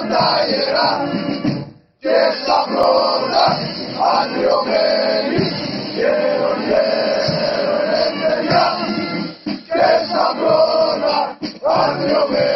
τα ιερά και στα πρώτα αντριωμένοι γέρον γέρον ελευθεριά και στα πρώτα αντριωμένοι